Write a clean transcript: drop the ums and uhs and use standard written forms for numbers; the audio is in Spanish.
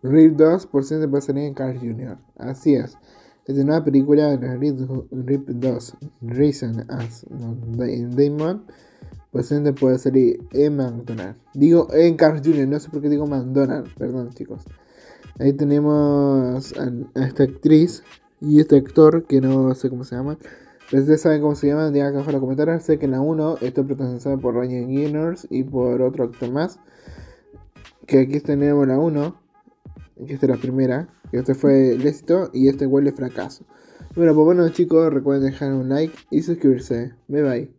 Rip 2 por siempre puede salir en Carl Jr. Así es. Esta nueva película de Rip 2, Reason as Damon, por siempre puede salir en McDonald's. Digo en Carl Jr., no sé por qué digo McDonald's, perdón chicos. Ahí tenemos a esta actriz y este actor que no sé cómo se llama. Pero si ustedes saben cómo se llama, digan acá abajo en los comentarios. Sé que en la 1 está protagonizada por Ryan Reynolds y por otro actor más. Que aquí tenemos la 1, que esta es la primera, que este fue el éxito y este huele fracaso. Bueno, pues bueno chicos, recuerden dejar un like y suscribirse. Bye bye.